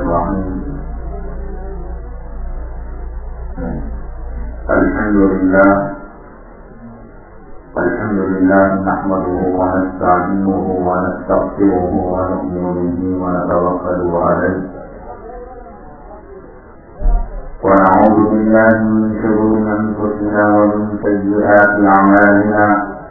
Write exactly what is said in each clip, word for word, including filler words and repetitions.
الرحيم الحمد لله الحمد لله نحمده ونستعينه ونستغفره ونؤمن به ونتوكل عليه ونعوذ بالله من شرور أنفسنا ومن سيئات أعمالنا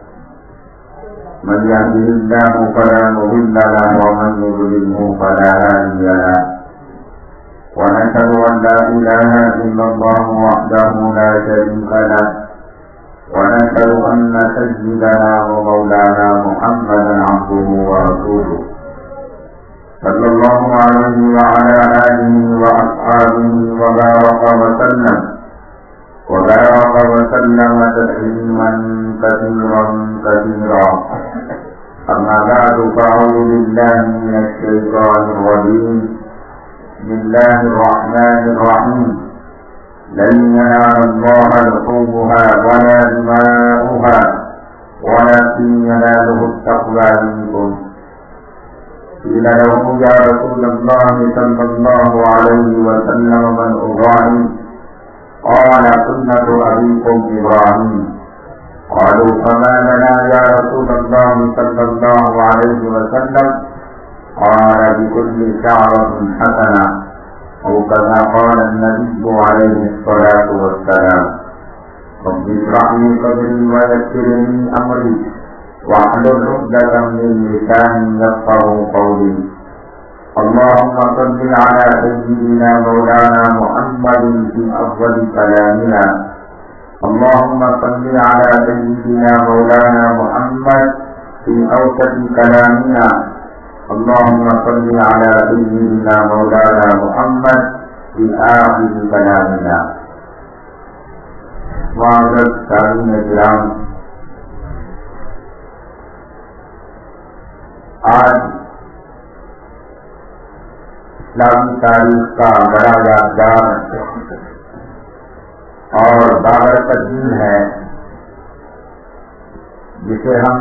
من يهده الله فلا مضل له ومن يضلله فلا هادي له ونشهد أن لا إله إلا الله وحده لا شريك له ونشهد أن سيدنا ومولانا محمدا عبده ورسوله صلى الله عليه وعلى آله وأصحابه وبارك وسلم وبارك وسلم تسليما كثيرا كثيرا أما بعد فأعوذ بالله من الشيطان الرجيم بسم الله الرحمن الرحيم لن ينال الله لحومها ولا دماؤها ولكن يناله التقوى منكم قيل له يا رسول الله صلى الله عليه وسلم من إبراهيم قال سنة أبيكم إبراهيم قالوا فما لنا يا رسول الله صلى الله عليه وسلم قال بكل شعرة حسنة أو كما قال النبي عليه الصلاة والسلام رب اشرح لي صدري ويسر لي أمري واحلل عقدة من لساني يفقهوا قولي اللهم صل على سيدنا مولانا محمد في أفضل كلامنا اللهم صل على سيدنا مولانا محمد في أوسط كلامنا اللهم صل على سيدنا مولانا محمد في آخر كلامنا. معزز سامعین کرام، آج اسلامی تاریخ کا بڑا یادگار اور بابرکت دن ہے جسے ہم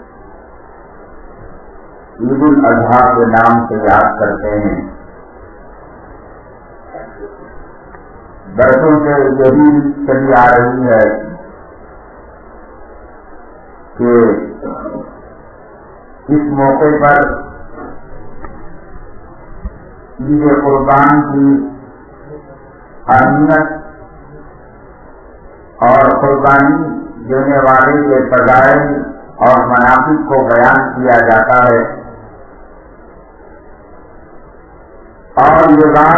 عید الاضحیٰ کے نام سے یاد کرتے ہیں۔ برسوں سے یہی چلی آ رہی ہے کہ اس موقع پر عید قربان کی اہمیت اور قربانی دینے والے کے فضائل اور منافع کو بیان کیا جاتا ہے، اور یہ بات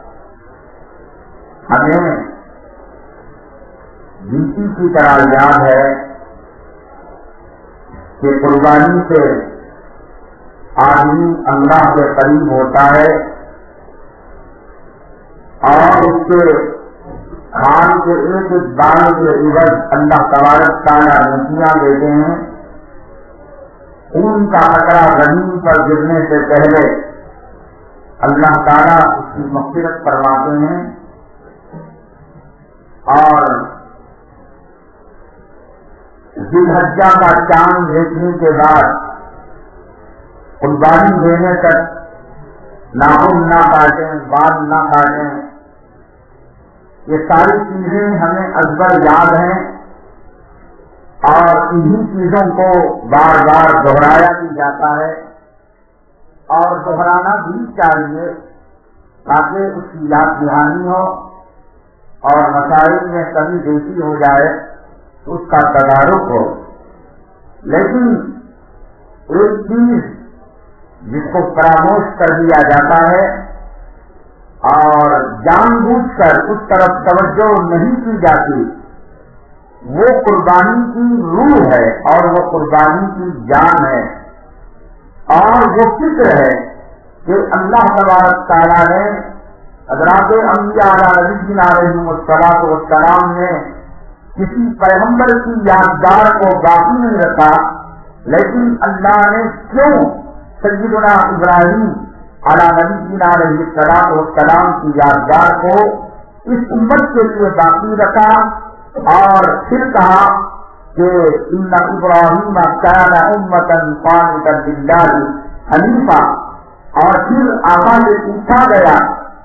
ہمیں جیتی کی طرح یاد ہے کہ قربانی سے آدمی اللہ کے قریب ہوتا ہے اور اس کے خان کے ایک ایک دانے کے عوض اللہ تبارک تعالیٰ نیکیاں دیتے ہیں۔ خون کا قطرہ زمین پر گرنے سے پہلے اللہ تعالیٰ اس کی مغفرت فرماتے ہیں، اور ذی الحجہ کا چاند دیکھنے کے بعد قربانی دینے تک ناخن نہ کاٹیں، بال نہ کاٹیں، یہ ساری چیزیں ہمیں ازبر یاد ہیں، اور انہی چیزوں کو بار بار دہرایا بھی جاتا ہے اور دہرانا بھی چاہیے تاکہ اس کی یاد دہانی ہو اور مسائل میں کمی بیشی ہو جائے تو اس کا تدارک ہو۔ لیکن ایک چیز جس کو فراموش کر دیا جاتا ہے اور جان بوجھ کر اس طرف توجہ نہیں کی جاتی، وہ قربانی کی روح ہے اور وہ قربانی کی جان ہے، اور وہ فکر ہے کہ اللہ تبارک تعالیٰ نے حضرات انبیاء علیہ الصلوۃ والسلام نے کسی پیغمبر کی یادگار کو باقی نہیں رکھا، لیکن اللہ نے کیوں سیدنا ابراہیم علیہ الصلوۃ والسلام کی یادگار کو اس امت کے لیے باقی رکھا، اور پھر کہا کہ ان ابراہیم کان امۃ قانتا للہ حنیفا، اور پھر آقا سے پوچھا گیا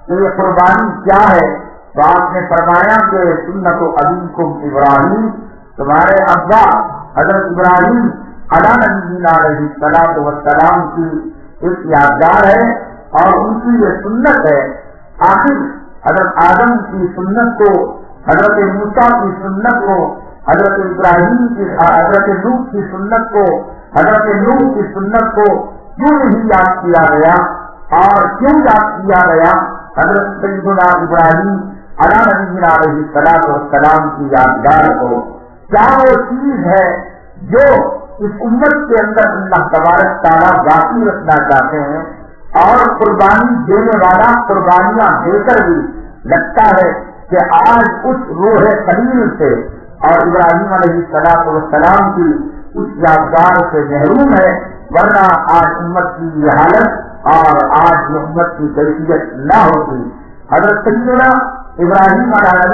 کہ یہ قربانی کیا ہے، تو آپ نے فرمایا کہ سنت ابیکم ابراہیم، تمہارے ابا حضرت ابراہیم علیٰ نبینا علیہ الصلوۃ والسلام کی ایک یادگار ہے اور ان کی یہ سنت ہے۔ آخر حضرت آدم کی سنت کو، حضرت موسیٰ کی سنت کو، حضرت ابراہیم کی، حضرت نوح کی سنت کو، حضرت نوح کی سنت کو کیوں نہیں یاد کیا گیا؟ اور کیوں یاد کیا گیا حضرت سیدنا ابراہیم علیٰ نبینا علیہ الصلوۃ والسلام کی یادگار کو؟ کیا وہ چیز ہے جو اس امت کے اندر اللہ تبارک تعالیٰ باقی رکھنا چاہتے ہیں؟ اور قربانی دینے والا قربانیاں دے کر بھی لگتا ہے کہ آج اس روح خلیل سے اور ابراہیم علیہ الصلوۃ والسلام کی اس یادگار سے محروم ہے، ورنہ آج امت کی یہ حالت اور آج یہ امت کی کیفیت نہ ہوتی۔ حضرت سیدنا ابراہیم علیہ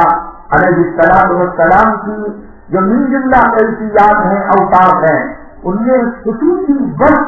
الصلوۃ والسلام کی جو من جملہ کیفیات ہیں، اوصاف ہیں، ان میں خصوصی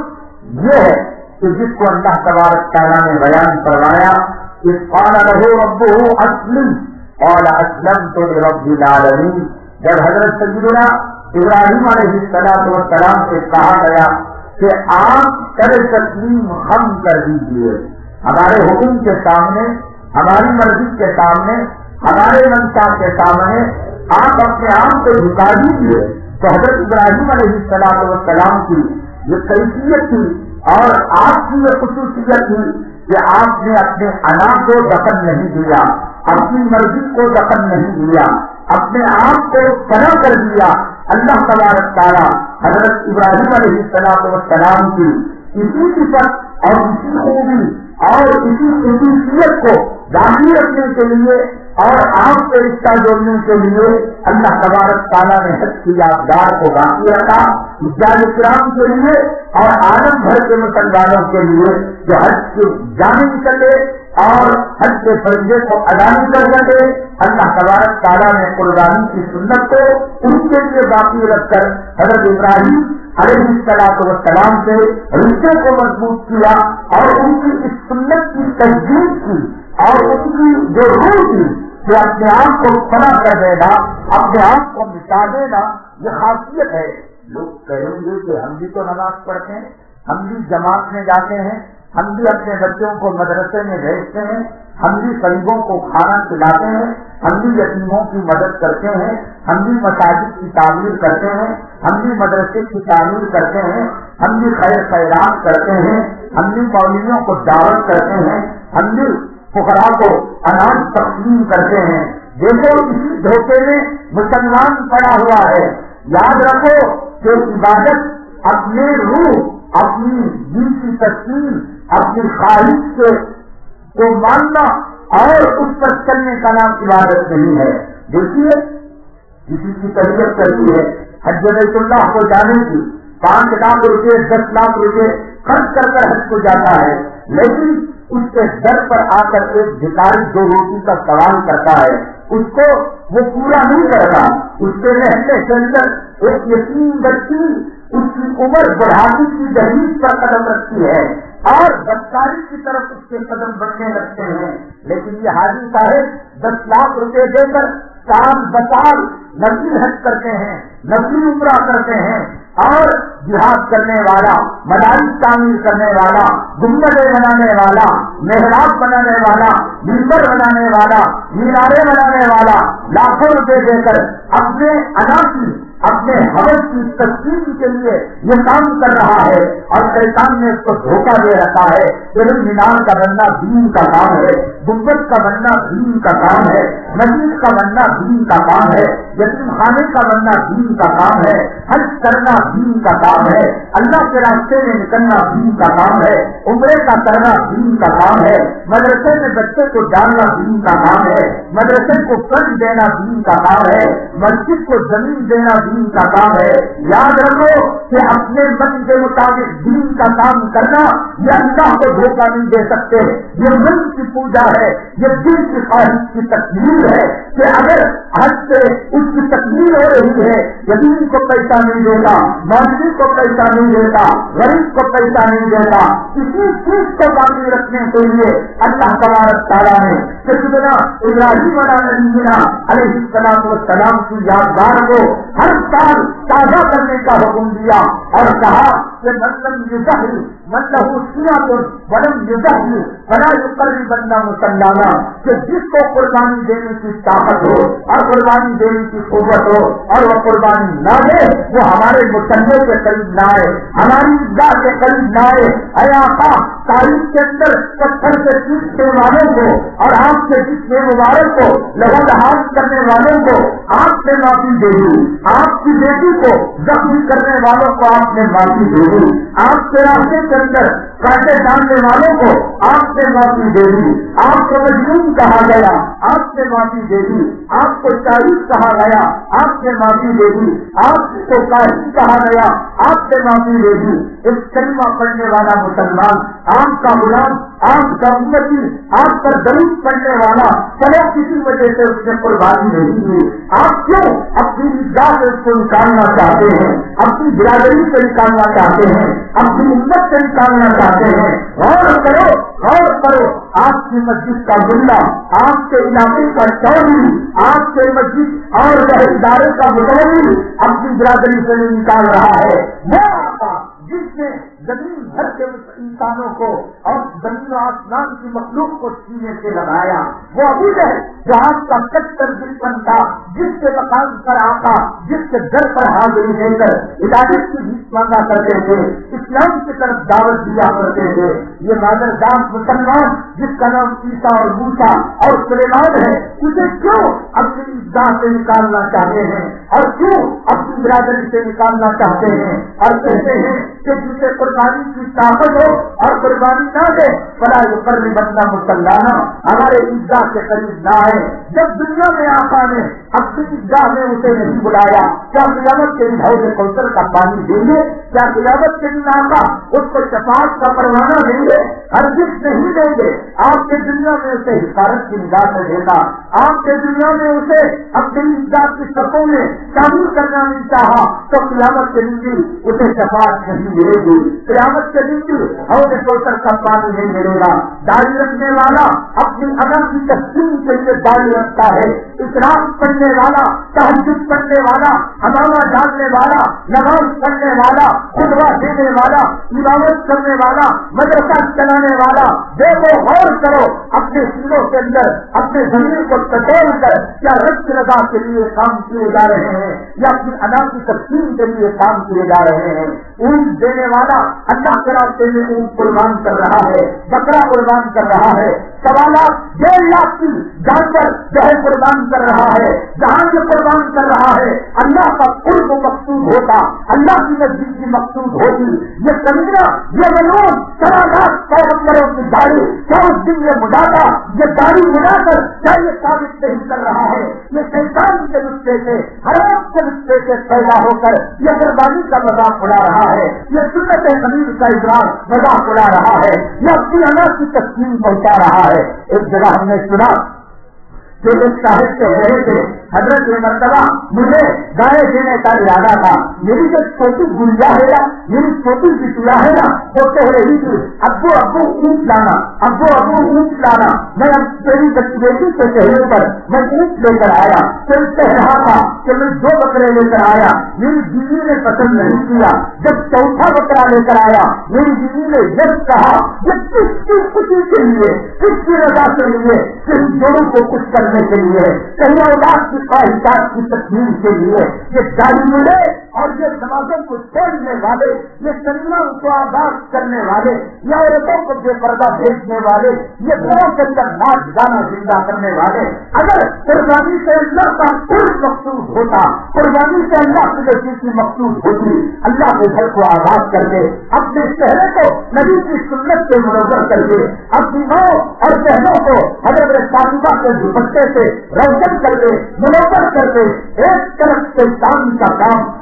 بات یہ ہے کہ جس کو اللہ تبارک تعالیٰ نے بیان کروایا، اس قال له ربه اسلم قال اسلمت لرب العالمین۔ جب حضرت سیدنا ابراہیم علیہ الصلوۃ والسلام سے کہا گیا کہ آپ کر تسلیم ہم کر دیجیے، ہمارے حکم کے سامنے، ہماری مرضی کے سامنے، ہمارے منشا کے سامنے آپ اپنے آپ کو جھکا دیجیے، تو حضرت ابراہیم علیہ الصلوۃ والسلام کی یہ کیفیت تھی اور آپ کی یہ خصوصیت تھی کہ آپ نے اپنے انا کو دخل نہیں دیا، اپنی مرضی کو دخل نہیں دیا، اپنے آپ کو فنا کر دیا۔ اللہ تبارک تعالیٰ حضرت ابراہیم علیہ الصلوۃ والسلام کی اسی صفت اور اسی خوبی اور اسی خصوصیت کو باقی رکھنے کے لیے اور آپ سے رشتہ جوڑنے کے لیے اللہ تبارک تعالیٰ نے حج کی یادگار کو باقی رکھا، حجاج کرام کے لیے اور عالم بھر کے مسلمانوں کے لیے جو حج کے جانے نکلے اور حج کے فریضے کو ادا نہیں کر سکے، اللہ تبارک تعالیٰ نے قربانی کی سنت کو ان کے لیے باقی رکھ کر حضرت ابراہیم علیہ الصلوۃ والسلام سے رشتے کو مضبوط کیا اور ان کی اس سنت کی تجدید کی اور ان کی جو روح تھی کہ اپنے آپ کو فنا کر دینا، اپنے آپ کو مٹا دینا، یہ خاصیت ہے۔ لوگ کہیں گے کہ ہم بھی تو نماز پڑھتے ہیں، ہم بھی جماعت میں جاتے ہیں، ہم بھی اپنے بچوں کو مدرسے میں بھیجتے ہیں، ہم بھی غریبوں کو کھانا کھلاتے ہیں، ہم بھی یتیموں کی مدد کرتے ہیں، ہم بھی مساجد کی تعمیر کرتے ہیں، ہم بھی مدرسے کی تعمیر کرتے ہیں، ہم بھی خیر خیرات کرتے ہیں، ہم بھی مولویوں کو دعوت کرتے ہیں، ہم بھی فقراء کو اناج تقسیم کرتے ہیں۔ دیکھو اسی دھوکے میں مسلمان پڑا ہوا ہے۔ یاد رکھو کہ عبادت اپنے روح، اپنی دل کی تسلیم، اپنی خواہش سے کو ماننا اور اس پر چلنے کا نام عبادت نہیں ہے۔ دیکھیے کسی کی طبیعت کرتی ہے حج بیت اللہ کو جانے کی، پانچ لاکھ روپے دس لاکھ روپے خرچ کر کر حج کو جاتا ہے، لیکن اس کے در پر آ کر ایک بھکاری دو روٹی کا سوال کرتا ہے، اس کو وہ پورا نہیں کرتا۔ اس کے رہنے کے اندر ایک یتیم بچی اس کی عمر بڑھانے کی دہلیز پر قدم رکھتی ہے اور بدکاری کی طرف اس کے قدم بڑھنے لگتے ہیں، لیکن یہ حاجی صاحب دس لاکھ روپے دے کر سال بسال نفلی حج کرتے ہیں، نفلی عمرہ کرتے ہیں اور جہاد کرنے والا، مدارس تعمیر کرنے والا، گنبدیں بنانے والا، محراب بنانے والا، ممبر بنانے والا، مینارے بنانے والا لاکھوں روپے دے کر اپنے انا کی، اپنے حوث کی تسکین کے لیے یہ کام کر رہا ہے اور شیطان نے اس کو دھوکہ دے رکھا ہے کہ مینار کا بننا دین کا کام ہے، گنبد کا بننا دین کا کام ہے، مسجد کا بننا دین کا کام ہے، یتیم خانے کا بننا دین کا کام ہے، حج کرنا دین کا کام ہے، اللہ کے راستے میں نکلنا دین کا کام ہے، عمرے کا کرنا دین کا کام ہے، مدرسے میں بچے کو ڈالنا دین کا کام ہے، مدرسے کو قرض دینا دین کا کام ہے، مسجد کو زمین دینا دین کا کام ہے۔ یاد رکھو کہ اپنے من کے مطابق دین کا کام کرنا یہ اللہ کو دھوکہ نہیں دے سکتے، یہ من کی پوجا ہے، یہ دل کی خواہش کی تکمیل ہے کہ اگر حج سے اس کی تکمیل ہو رہی ہے، یتیم کو پیسہ نہیں دیتا، مولوی کو پیسہ نہیں دیتا، غریب کو پیسہ نہیں دیتا، کسی چیز کو باقی رکھنے کے لیے اللہ تبارک تعالیٰ نے سیدنا ابراہیم علیہ السلام والسلام کی یادگار کو ہر سال تازہ کرنے کا حکم دیا اور کہا کہ مطلب یہ مطلب ولم یزہل فلا یقربن مصلانا، کہ جس کو قربانی دینے کی طاقت ہو اور قربانی دینے کی قوت ہو اور وہ قربانی نہ دے، وہ ہمارے مصلے کے قریب نہ آئے، ہماری عیدگاہ کے قریب نہ آئے۔ اے آقا، تاریخ کے اندر پتھر سے پیٹنے والوں کو اور آپ سے جتنے مبارک کو لہو لہٰذ کرنے والوں کو آپ نے معافی دے دی، آپ کی بیٹی کو زخمی کرنے والوں کو آپ نے معافی دے دی، آپ کے راستے کے اندر کانٹے ڈالنے والوں کو آپ نے معافی دے دی، آپ کو مجنون کہا گیا آپ نے معافی دے دی، آپ کو شاہد کہا گیا آپ نے معافی دے دی، آپ کو قاضی کہا گیا آپ نے معافی دے دی۔ ایک کلمہ پڑھنے والا مسلمان، آپ کا غلام، آپ کا امتی، آپ پر درود پڑھنے والا، چلو کسی وجہ سے اس نے قربانی نہیں دی، آپ کیوں اپنی عیدگاہ سے اس کو نکالنا چاہتے ہیں، اپنی برادری سے نکالنا چاہتے ہیں، اپنی امت سے نکالنا چاہتے ہیں؟ غور کرو، غور کرو، آپ کی مسجد کا ملا، آپ کے علاقے کا چودھری، آپ کے مسجد اور ادارے کا متولی اپنی برادری سے نکال رہا ہے، وہ آقا جس نے زمین بھر کے انسانوں کو اور زمین و آسمان کی مخلوق کو سینے سے لگایا، وہ ابھی ہے جو آپ کا کٹر دشمن تھا، جس کے مقام پر آقا جس کے گھر پر حاضری دے کر عبادت کی بھیک مانگا کرتے تھے، اسلام کی طرف دعوت دیا کرتے تھے۔ یہ مادر دام مسلمان جس کا نام عیسیٰ اور موسیٰ اور سلیمان ہے، اسے کیوں اپنی عیدگاہ سے نکالنا چاہتے ہیں اور کیوں اپنی برادری سے نکالنا چاہتے ہیں اور کہتے ہیں کہ جسے قربانی کی طاقت ہو اور قربانی نہ دے فلا یقربن مصلانا، ہمارے عیدگاہ کے قریب نہ آئے۔ جب دنیا میں آقا نے اپنی عیدگاہ میں اسے نہیں بلایا، کیا قیامت کے دن حوض کوثر کا پانی دیں گے؟ کیا قیامت کے دن آقا اس کو شفاعت کا پروانہ دیں گے؟ ہرگز نہیں دیں گے۔ آپ کے دنیا میں اسے حفاظت کی نگاہ سے دیکھا، آپ کے دنیا میں اسے اپنی عیدگاہ کی صفوں میں شامل کرنا نہیں چاہا، تو قیامت کے دن بھی اسے شفاعت نہیں ملے گی، قیامت کے دن بھی حوض کوثر کا پانی نہیں ملے گا۔ داڑھی رکھنے والا اپنی اگر کی تسلیم کے لیے داڑھی رکھتا ہے، اسراف پڑھنے والا، تہجد پڑھنے والا، حمامہ ڈالنے والا، نماز پڑھنے والا، خطبہ دینے والا، عبادت کرنے والا، مدرسہ چلانے والا، دیکھو غور کرو اپنے سینوں کے اندر اپنے زمین کو ٹٹول کر کیا رشت رضا کے لیے کام کیے جا رہے ہیں یا اپنی ادا کی تقسیم کے لیے کام کیے جا رہے ہیں؟ اونٹ دینے والا اللہ کے راستے میں اونٹ قربان کر رہا ہے، بکرا قربان کر رہا ہے، سوا لاکھ ڈیڑھ لاکھ کی جانور جو ہے قربان کر رہا ہے، جہاں سے قربان کر رہا ہے اللہ کا قرب مقصود ہوتا، اللہ کی نزدیکی مقصود ہوتی۔ یہ کمینا، یہ ملون سوا لاکھ پیغمبروں کی داڑھی کیا اس دن یہ مڈاتا، یہ داڑھی مڈا کر کیا یہ ثابت نہیں کر رہا ہے یہ شیطان کے نسخے سے، حرام کے نسخے سے پیدا ہو کر یہ قربانی کا مذاق اڑا رہا ہے، یہ سنت حمید کا اظہار مذاق اڑا رہا ہے، یہ اپنی اللہ کی تسلیم پہنچا رہا ہے۔ ایک جگہ ہم نے سنا کہ ایک صاحب سے رہے تھے، حضرت یہ مرتبہ مجھے گائے دینے کا ارادہ تھا، میری جو چھوٹی گڑیا ہے نا، میری چھوٹی بٹیا ہے نا، وہ کہہ رہی تھی ابو ابو اونٹ لانا، ابو ابو اونٹ لانا۔ میں تیری بیٹی کے کہنے پر میں اونٹ لے کر آیا، پھر کہہ رہا تھا کہ میں دو بکرے لے کر آیا، میری بیوی نے پسند نہیں کیا، جب چوتھا بکرا لے کر آیا میری بیوی نے یہ کہا یہ کس کی خوشی کے لیے، کس کی رضا کے لیے، کن دونوں کو کچھ کرنے کے لیے، کہیں اولاد کی خواہشات کی تکمیل کے لیے، یہ داڑھی ملے اور یہ نمازوں کو چھوڑنے والے، یہ سنیوں کو آباد کرنے والے، یا عورتوں کو بے پردہ بھیجنے والے، یہ گھروں کے اندر ناچ گانا زندہ کرنے والے، اگر قربانی سے اللہ کا قرب مقصود ہوتا، قربانی سے اللہ کی نزدیکی مقصود ہوتی، اللہ کے گھر کو آباد کر کے اپنے چہرے کو نبی کی سنت سے منور کر کے اپنی ماں اور بہنوں کو حضرت فاطمہ کے دوپٹے سے روشن کر کے منور کر کے ایک طرف سے شام کا کام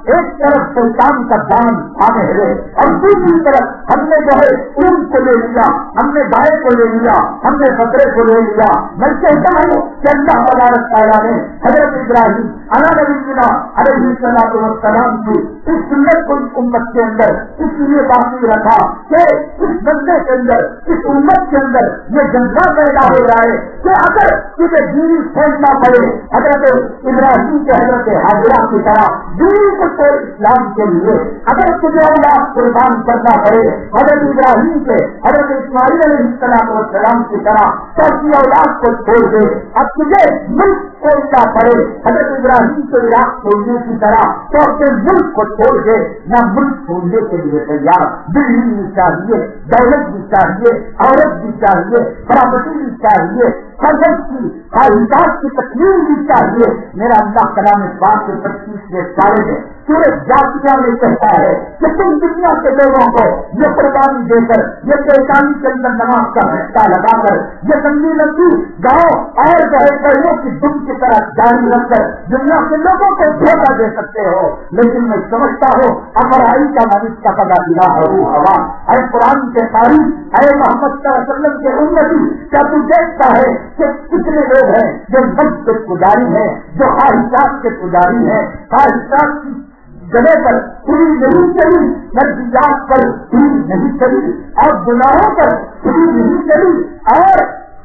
ایک طرف شیطان کا دان آنے ہے اور دوسری طرف ہم نے جو ہے اونٹ کو لے لیا، ہم نے گائے کو لے لیا، ہم نے بکرے کو لے لیا۔ میں کہتا ہوں کہ اللہ تبارک تعالیٰ نے حضرت ابراہیم علیہ نبینا علیہ الصلوۃ والسلام کی اس سنت کو اس امت کے اندر اس لیے باقی رکھا کہ اس بندے کے اندر، اس امت کے اندر یہ جذبہ پیدا ہو رہا ہے کہ اگر تجھے دینی چھوڑنا پڑے، حضرت ابراہیم کے حضرت حاجرہ کی طرح دینی کو چھوڑ اسلام کے لیے اگر تجھے اولاد قربان کرنا پڑے، حضرت ابراہیم کے حضرت اسماعیل علیہ السلام والسلام کی طرح تو اپنی اولاد کو چھوڑ دے، اب تجھے ملک چھوڑنا پڑے حضرت ابراہیم کو عراق چھوڑنے کی طرح تو اپنے ملک کو چھوڑ دے، نہ ملک چھوڑنے کے لیے تیار، دلی بھی چاہیے، دولت بھی چاہیے، عورت بھی چاہیے، پراپرٹی بھی چاہیے، سرجن کی خواہشات کی تکمیل بھی چاہیے۔ میرا اللہ کلام اس بات کے پچیس میں سارے میں سورج جاتیہ میں کہتا ہے کہ تم دنیا کے لوگوں کو یہ قربانی دے کر، یہ پریشانی کے اندر نماز کا گھنٹہ لگا کر، یہ لمبی لمبی گاؤں اور جو ہے کڑیوں کی دم کی طرح جاری رکھ کر دنیا کے لوگوں کو دھوکہ دے سکتے ہو، لیکن میں سمجھتا ہوں امرائی کا منش کا پتا دلا ہے وہ ہوا۔ اے قرآن کے تاریخ، اے محمد صلی اللہ علیہ وسلم کے امتی، کیا تو دیکھتا ہے کہ کتنے لوگ ہیں جو نفس کے پجاری ہیں، جو خواہشات کے پجاری ہیں، خواہشات کی جگہ پر پوری نہیں چلی، نظریات پر پوری نہیں چلی، اور گناہوں پر پوری نہیں چلی، اور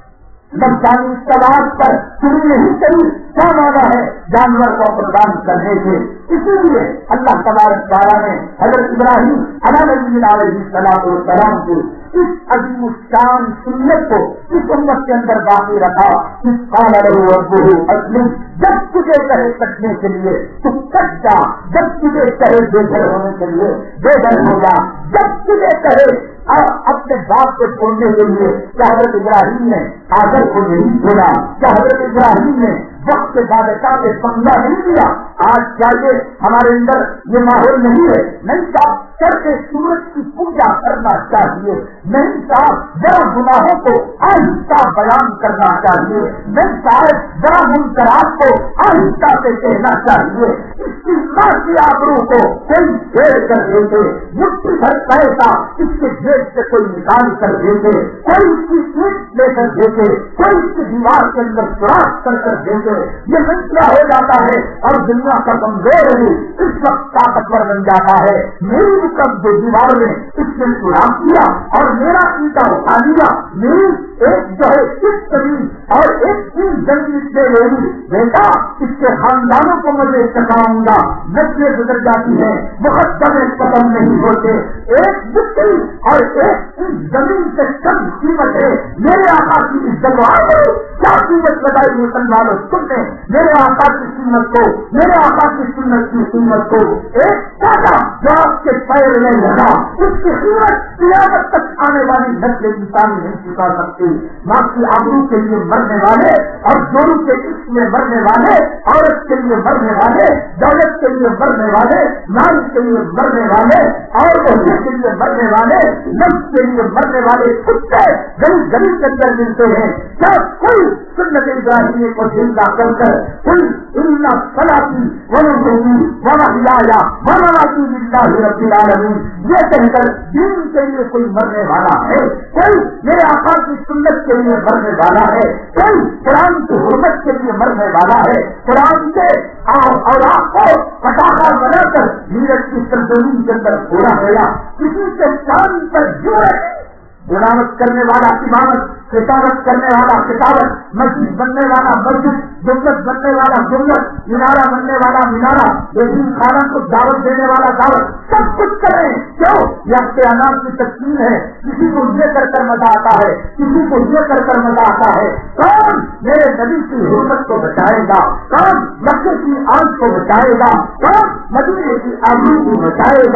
نفسانی سوال پر پوری نہیں چلی۔ کیا مانا ہے جانور کو قربان کرنے کے؟ اسی لیے اللہ تبارک تعالیٰ نے حضرت ابراہیم علیہ نبینا علیہ الصلوۃ والسلام کی اس عظیم الشان سنت کو اس امت کے اندر باقی رکھا۔ اس قال له ربه اسلم، جب تجھے کہے کٹنے کے لیے تو کٹ جا، جب تجھے کہے بے گھر ہونے کے لیے بے گھر ہو جا، جب تجھے کہے اور اپنے باپ کو چھوڑنے کے لیے کیا حضرت ابراہیم نے آدر کو نہیں چھوڑا؟ کیا حضرت ابراہیم نے وقت کے بادشاہ سے پنگا نہیں دیا؟ آج چاہیے ہمارے اندر یہ ماحول نہیں ہے، نہیں صاحب کر کے سورج کی پوجا کرنا چاہیے، نہیں صاحب ذرا گناہوں کو آہستہ بیان کرنا چاہیے، نہیں صاحب ذرا منکرات کو آہستہ سے کہنا چاہیے۔ اس کی ماں کی آبرو کو کوئی پھیر کر دیتے، مٹھی بھر پیسہ اس کے جیب سے کوئی نکال کر دیتے، کوئی اس کی سیٹ لے کر دیتے، کوئی اس کی دیوار کے اندر سوراخ کر کر دیتے، یہ مسئلہ ہو جاتا ہے اور دنیا کا کمزور ہے اس وقت طاقتور بن جاتا ہے۔ میری رکن جو دیوار میں اس نے سوراخ کیا اور میرا اینٹا اٹھا لیا، میری ایک جو ہے اس زمین اور ایک چیز زمین سے لے لی، بیٹا اس کے خاندانوں کو مجھے چکاؤں گا۔ نسلیں گزر جاتی ہے، مقدمے ختم نہیں ہوتے، ایک مٹی اور ایک اس زمین سے کم قیمت ہے۔ میرے آقا کی عزت کیا قیمت لگائی مسلمانوں تم نے؟ میرے آقا کی قیمت کو، میرے آقا کی سنت کی قیمت کو ایک پودا جو آپ کے پیر میں لگا، اس کی قیمت قیامت تک آنے والی نسل انسانی نہیں چکا سکتی۔ ماں کی آبرو کے لیے مرنے والے اور جورو کے عشق میں مرنے والے، عورت کے لیے مرنے والے، دولت کے لیے مرنے والے، مال کے لیے مرنے والے، اور بہت کے لیے مرنے والے، نفس کے لیے مرنے والے کتے گلی گلی کے اندر ملتے ہیں۔ کیا کوئی سنت ابراہیم کو زندہ کر کر کوئی ان صلاتی ونسکی ومحیایا ومماتی للہ رب العالمین یہ کہہ کر دین کے لیے کوئی مرنے والا ہے؟ کوئی میرے آقا کی سنت کے لیے مرنے والا ہے؟ کوئی قرآن کی حرمت کے لیے مرنے والا ہے؟ قرآن کے اور آپ کو پٹاخہ بنا کر نیرج کی سرزمین کے اندر پورا گیا، کسی کے شان پر جرأت غلامت کرنے والا امامت، کتابت کرنے والا کتابت، مسجد بننے والا مسجد، جملت بننے والا جملت، مینارہ بننے والا مینارہ، یتیم خانہ کو دعوت دینے والا دعوت، سب کچھ کریں۔ کیوں؟ یہ اختیار کی تقسیم ہے، کسی کو یہ کر کر مزہ آتا ہے، کسی کو یہ کر کر مزہ آتا ہے۔ کون میرے نبی کی حرمت کو بچائے گا؟ کون مکے کی آنکھ کو بچائے گا؟ کون مدینے کی آبرو کو بچائے گا؟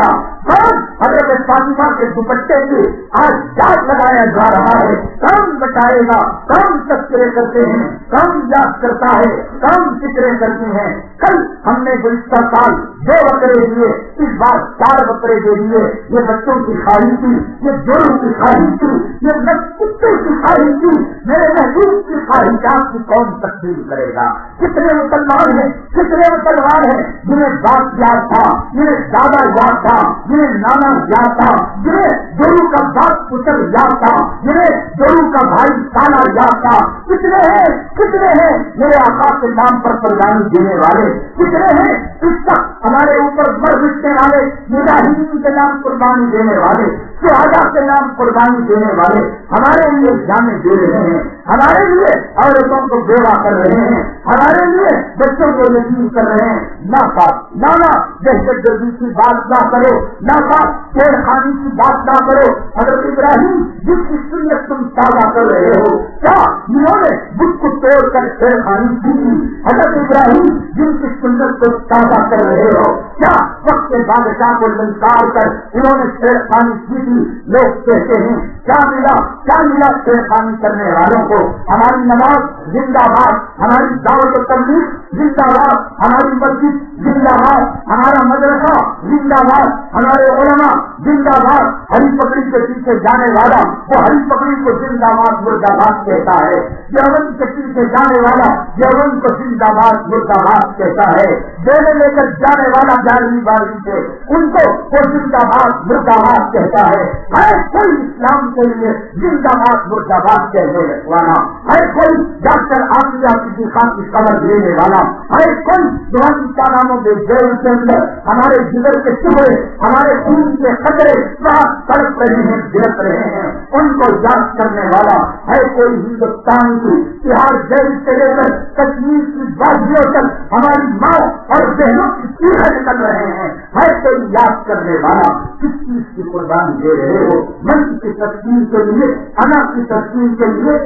کون حضرت فاطمہ کے دوپٹے کی آج داغ لگایا جا رہا ہے؟ کون بتائے گا؟ کون تذکرے کرتے ہیں؟ کون یاد کرتا ہے؟ کون فکرے کرتے ہیں؟ کل ہم نے گزشتہ سال دو بکرے دیے، اس بار چار بکرے دے دیے. یہ بچوں کی خواہش تھی، یہ جوڑوں کی خواہش تھی، یہ کتے کی خواہش تھی. میرے محبوب کی خواہشات کی کون تقسیم کرے گا؟ کتنے مسلمان ہیں، کتنے مسلمان ہیں جنہیں باپ یاد تھا، جنہیں دادا یاد تھا، جنہیں نانا یاد تھا، جنہیں جوڑوں کا باپ پتر یاد تھا، جنہیں جوڑوں کا بھائی سالا یاد تھا. کتنے ہیں کتنے ہیں میرے آقا کے نام پر قربانی دینے والے؟ کتنے ہیں اس تک ہمارے اوپر مر مٹنے والے، مجاہدین کے نام قربانی دینے والے، شہداء کے نام قربانی دینے والے ہمارے لیے جانیں دے رہے ہیں، ہمارے لیے عورتوں کو بیوہ کر رہے ہیں، ہمارے لیے بچوں کو یتیم کر رہے ہیں. نہ پاک نانا دہشت گردی کی بات نہ کرو، نہ پاک چھیڑ خانی کی بات نہ کرو. حضرت ابراہیم جس کی سنت تم تازہ کر رہے ہو، کیا انہوں نے بت کو توڑ کر چھیڑ خانی کی؟ حضرت ابراہیم جن کی سنت کو تازہ کر رہے ہو، کیا وقت کے بادشاہ کو للکار کر انہوں نے چھیڑ خانی کی تھی؟ لوگ کہتے ہیں کیا ملا کیا ملا چھیڑ خانی کرنے والوں کو؟ ہماری نماز زندہ باد، ہماری دعوت و تبلیغ زندہ باد، ہماری مسجد زندہ باد، ہمارا مدرسہ زندہ باد، ہمارے علماء زندہ باد. ہری پکڑی کے پیچھے جانے والا وہ ہری پکڑی کو زندہ باد مردہ باد کہتا ہے، دیوبند کے پیچھے جانے والا دیوبند کو زندہ باد مردہ باد کہتا ہے، دینے لے کر جانے والا گیارہویں بارہویں سے ان کو وہ زندہ باد مردہ باد کہتا ہے. ہر کوئی اسلام کے لیے زندہ باد مردہ باد کہنے والا، ہر کوئی ڈاکٹر عافیہ کی خان کی خبر دینے والا، ہر کوئی دعائی کاموں کے جیل کے اندر ہمارے جگر کے ٹکڑے، ہمارے خون کے خطرے وہاں تڑپ رہے ہیں، گرت رہے ہیں، ان کو یاد کرنے والا ہے. کوئی ہندوستان کی بہار جیل سے لے کر کشمیر کی وادیوں تک ہماری ماں اور بہنوں کی چیخیں نکل رہے ہیں، ہے کوئی یاد کرنے والا. کس چیز کی قربانی دے رہے ہو؟ من کی تسکین کے لیے، انا کی تسکین کے لیے،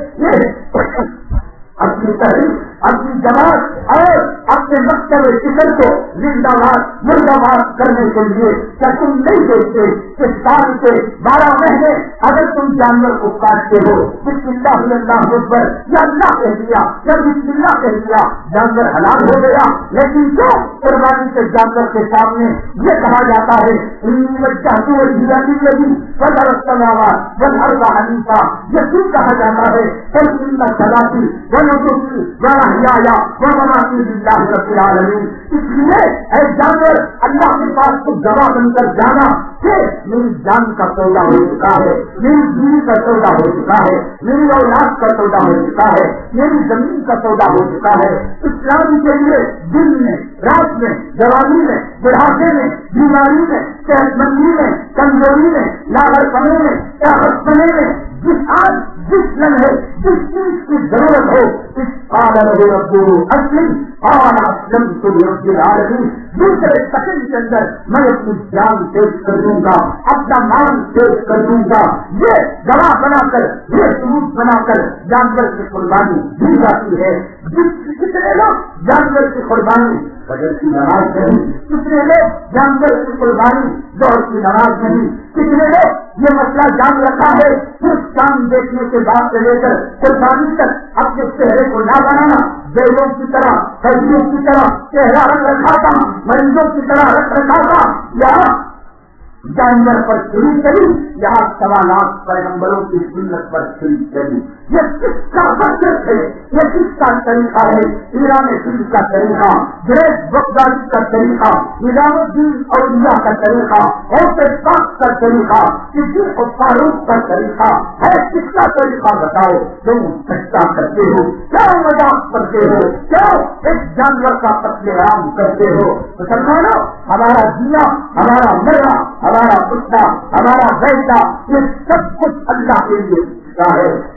یہ اپنی تحریر، اپنی جماعت اور اپنے مکتب فکر کو زندہ باد مردہ باد کرنے کے لیے کیا تم نہیں دیکھتے کہ سال کے بارہ مہینے اگر تم جانور کو کاٹتے ہو، بسم اللہ اللہ اکبر یا اللہ کہہ دیا یا بسم اللہ کہہ دیا، جانور حلال ہو گیا. لیکن کیوں قربانی کے جانور کے سامنے یہ کہا جاتا ہے حنیفہ، یہ کیوں کہا جاتا ہے رب العالمین؟ اس لیے اے جانور اللہ کے پاس کو گواہ بن کر جانا کہ میری جان کا سودا ہو چکا ہے، میری بیوی کا سودا ہو چکا ہے، میری اولاد کا سودا ہو چکا ہے، میری زمین کا سودا ہو چکا ہے. اسلام کے لیے دن میں، رات میں، جوانی میں، بڑھاپے میں، بیماری میں، صحت مندی میں، کمزوری میں، لاغر پنے میں، طاقت پنے میں، جس آج جس لمحے جس چیز کی ضرورت ہو، اس قال ربو اسلم قال اسلمت لرب العالمین، دوسرے سیکنڈ کے اندر میں اپنی جان پیش کر دوں گا، اپنا مال پیش کر دوں گا. یہ گواہ بنا کر، یہ ثبوت بنا کر جانور کی قربانی دی جاتی ہے. جس کتنے لوگ جانور کی قربانی فجر کی نماز نہیں، کتنے لوگ جانور کی قربانی ظہر کی نماز نہیں، کتنے لوگ یہ مسئلہ جان رکھا ہے صرف چاند دیکھنے کے بعد سے لے کر قربانی تک اپنے چہرے کو نہ بنانا، بیلوں کی طرح، قیدیوں کی طرح چہرہ رکھ رکھا تھا، مریضوں کی طرح رکھ رکھا تھا. یہاں جانور پر چوری کری، یہاں سوالات پیغمبروں کی سنت پر چوری کری. یہ کس کا بچت ہے؟ یہ کس کا طریقہ ہے؟ ایران فلم کا طریقہ، گریٹ بغدادی کا طریقہ، نظام الدین اولیاء کا طریقہ، غوث پاک کا طریقہ، صدیق فاروق کا طریقہ ہے. کس کا طریقہ بتاؤ؟ تم سجدہ کرتے ہو، کیوں مذاق کرتے ہو، کیوں ایک جانور کا قتل عام کرتے ہو؟ مسلمانوں، ہمارا جینا، ہمارا مرنا، ہمارا اٹھنا، ہمارا بیٹھنا، یہ سب کچھ اللہ کے لیے ہے.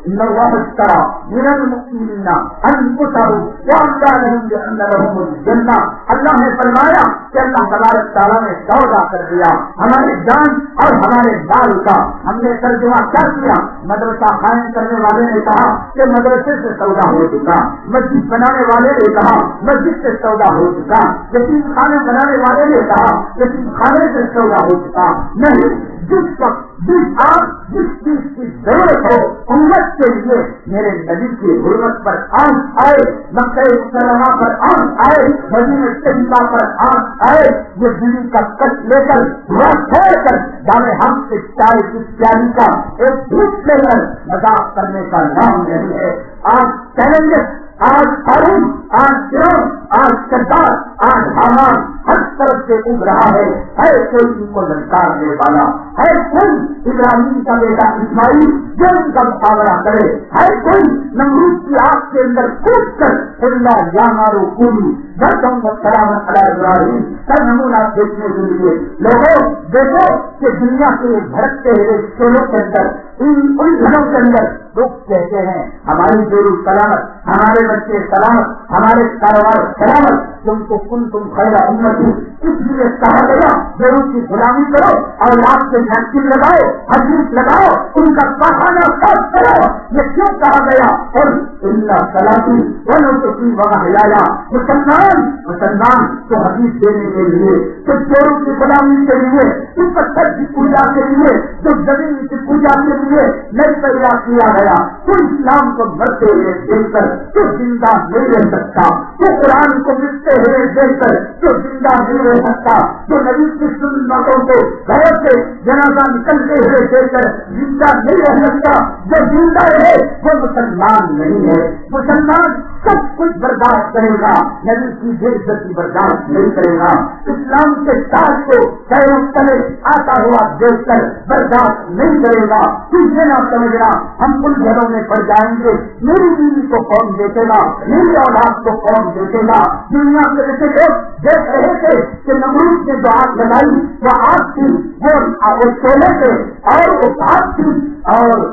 ان اللہ اشترى من المؤمنین انفسهم واموالهم بان لهم الجنہ. اللہ نے فرمایا کہ اللہ تبارک تعالیٰ نے سودا کر دیا ہمارے جان اور ہمارے مال کا. ہم نے ترجمہ کر دیا. مدرسہ قائم کرنے والے نے کہا کہ مدرسے سے سودا ہو چکا, مسجد بنانے والے نے کہا مسجد سے سودا ہو چکا, یتیم خانے بنانے والے نے کہا یتیم خانے سے سودا ہو چکا. نہیں, جس وقت جس آپ جس چیز کی ضرورت ہو امت کے لیے میرے نبی کی حرمت پر آنکھ آئے, مکہ مکرمہ پر آنکھ آئے, مدینہ طیبہ پر آنکھ آئے, یہ دلی کا کٹ لے کر چھوڑ کر دامے ہم سے چائے کی پیالی کا ایک دھوپ لے کر مذاق کرنے کا نام نہیں ہے. آج چیلنج, آج قارون, آج فرعون, آج کردار, آج حامان ہر طرف سے اگ رہا ہے. ہے کوئی ان کو للکارنے والا, ہے کوئی ابراہیم کا بیٹا اسماعیل جو ان کا مقابلہ کرے, ہے کوئی نمرود کی آگ کے اندر کود کر اللہ یا مارو کولی گردوں کو سلامت علی ابراہیم کا نمونہ دیکھنے کے لیے. لوگوں دیکھو کہ دنیا کے بھڑکتے ہوئے شولوں کے اندر ان الجھنوں کے اندر لوگ کہتے ہیں ہماری بیوی سلامت, ہمارے بچے سلامت, ہمارے کاروبار سلامت, تم کو کن تم خیر امتی, اس لیے کہا گیا بیوی کی غلامی کرو اور آپ کے نقصی لگاؤ, حدیث لگاؤ, ان کا پاخانہ صاف کرو. یہ کیوں کہا گیا؟ اور اللہ سلامی بولو تو کی وہاں ہلایا. مسلمان مسلمان تو حدیث دینے کے لیے, تو بیوی کی غلامی کے لیے, تو پتھر کی پوجا کے لیے, تو زمین کی پوجا کے لیے نہیں پیدا کیا گیا. تو اسلام کو مرتے ہوئے دیکھ کر تو زندہ نہیں رہ سکتا, تو قرآن کو ملتے ہوئے دیکھ کر تو زندہ نہیں رہ سکتا, تو نبی کی سنتوں کو گھروں سے جنازہ نکلتے ہوئے دیکھ کر زندہ نہیں رہ سکتا. جو زندہ رہے وہ مسلمان نہیں ہے. مسلمان سب کچھ برداشت کرے گا, نبی کی بے عزتی برداشت نہیں کرے گا. اسلام کے تاج کو پیروں تلے آتا ہوا دیکھ کر برداشت نہیں کرے گا. تجھے نہ سمجھنا ہم ان گھروں میں پڑ جائیں گے, میری بیوی کو کون دیکھے گا, میری اولاد کو کون دیکھے گا. دنیا کے ایسے لوگ دیکھ رہے تھے کہ نمرود نے جو آگ لگائی وہ آگ تھی, وہ شعلے تھے اور وہ آگ تھی اور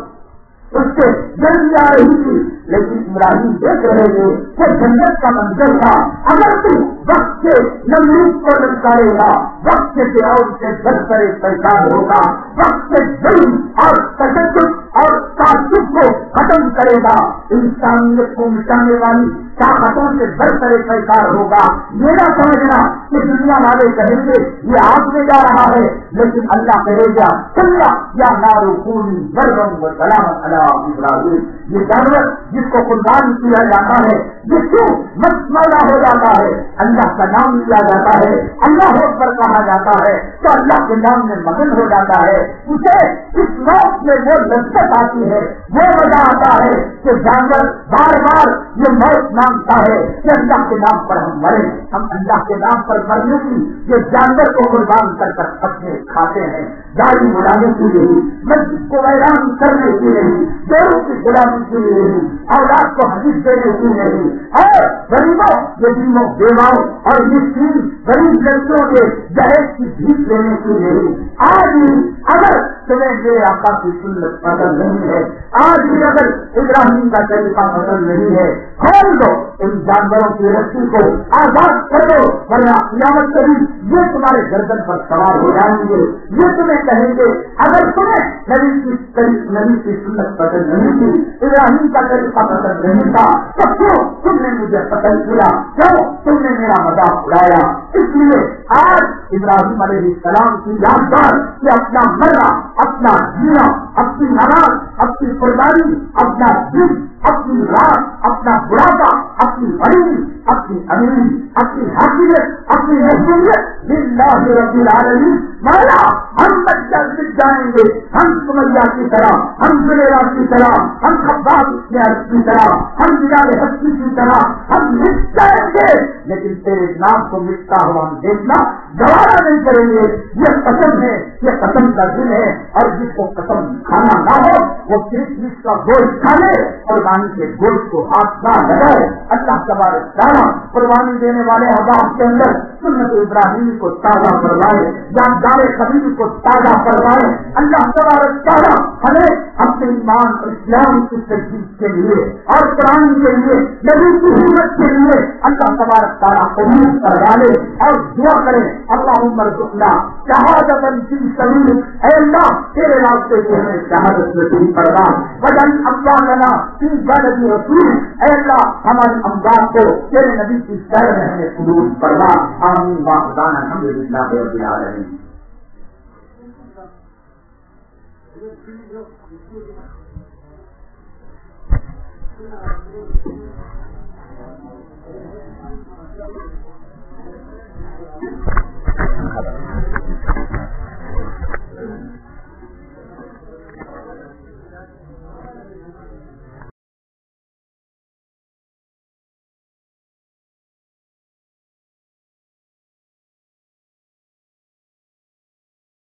اس سے جلدی آ رہی تھی, لیکن ابراہیم دیکھ رہے تھے کہ جنت کا منظر تھا. اگر تو وقت سے نمرود کو للکارے گا, وقت سے فرعون سے ڈر کر پریشان ہوگا, وقت سے ظلم اور تشدد اور تعصب کو ختم کرے گا, انسانیت کو مٹانے والی طاقتوں سے ڈر کر پریشان ہوگا. میرا سمجھنا کہ دنیا والے کہیں گے یہ آگ میں جا رہا ہے, لیکن اللہ کہے گا چلا یا نارو کونی برم و سلام علی ابراہیم. یہ جانور جس کو قربان کیا جاتا ہے, جس کو مسملہ ہو جاتا ہے, اللہ کا نام لیا جاتا ہے, اللہ اکبر کہا جاتا ہے, تو اللہ کے نام میں مگن ہو جاتا ہے. اسے اس موت میں وہ لذت آتی ہے, وہ مزہ آتا ہے کہ جانور بار بار یہ موت مانگتا ہے کہ اللہ کے نام پر ہم مریں. ہم اللہ کے نام پر مرنے کی یہ جانور کو قربان کر کر پکے کھاتے ہیں, گاڑی بلانے کی نہیں, مسجد کو ویران کرنے کی نہیں, دوروں کی غلامی کی نہیں, اولاد کو حدیث دینے کی نہیں, اور غریبوں یتیموں بیواؤں اور مسکین غریب لڑکیوں کے جہیز کی بھیک لینے کی نہیں. آج بھی اگر تمہیں میرے آقا کی سنت پسند نہیں ہے, آج بھی اگر ابراہیم کا طریقہ پسند نہیں ہے, کھول دو ان جانوروں کی رسی کو, آزاد کر دو, ورنہ قیامت کبھی یہ تمہارے گردن پر سوار ہو جائیں گے. یہ تمہیں کہیں گے اگر تمہیں نبی کی نبی کی سنت پسند نہیں تھی, ابراہیم کا طریقہ پسند نہیں تھا, تو کیوں تم نے مجھے پسند کیا, کیوں تم نے میرا مذاق اڑایا. اس لیے آج ابراہیم علیہ السلام کی یادگار کہ اپنا مرنا, اپنا جینا, اپنی نماز, اپنی قربانی, اپنا دن, اپنی رات, اپنا بڑھاپا, اپنی غریبی, اپنی امیری, اپنی حاکمیت, اپنی محبوبیت للہ رب العالمین. مولا ہم بچہ سیکھ جائیں گے, ہم سمیہ کی طرح, ہم زلیخا کی طرح, ہم خباب کی طرح, ہم بلال حبشی کی طرح ہم مٹ جائیں گے, لیکن تیرے نام کو مٹتا ہوا ہم دیکھنا گوارا نہیں کریں گے. یہ قسم ہے, یہ قسم کا دن ہے, اور جس کو قسم کھانا نہ ہو وہ کرسمس کا گوشت کھا لے, قربانی کے گوشت کو ہاتھ نہ لگائے. اللہ تبارک تعالیٰ قربانی دینے والے احباب کے اندر سنت ابراہیم کو تازہ کروائے، جاندار خلیل کو تازہ کروائے۔ اللہ تبارک تعالیٰ ہمیں اپنے ایمان اور اسلام کی تجدید کے لیے اور قرآن کے لیے، نبی کی حکمت کے لیے اللہ تبارک تعالیٰ قبول کروا لے اور دعا کرے اللہم ارزقنا شہادۃ فی سبیلک، اے اللہ تیرے راستے سے ہمیں شہادت نصیب فرما، وجعل امواتنا فی بلد رسول، اے اللہ ہمارے اموات کو تیرے نبی کی شہر میں ہمیں قبول فرما۔ آمین واخدان الحمدللہ رب العالمین۔